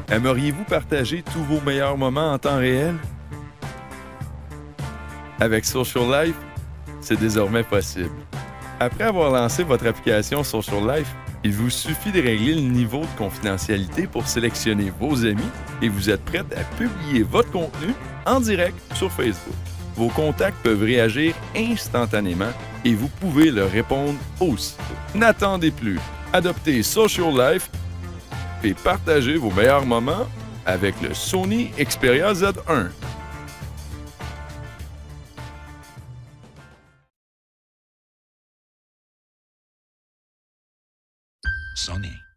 Aimeriez-vous partager tous vos meilleurs moments en temps réel? Avec Social Life, c'est désormais possible. Après avoir lancé votre application Social Life, il vous suffit de régler le niveau de confidentialité pour sélectionner vos amis et vous êtes prête à publier votre contenu en direct sur Facebook. Vos contacts peuvent réagir instantanément et vous pouvez leur répondre aussitôt. N'attendez plus. Adoptez Social Life et partagez vos meilleurs moments avec le Sony Xperia Z1. Sony.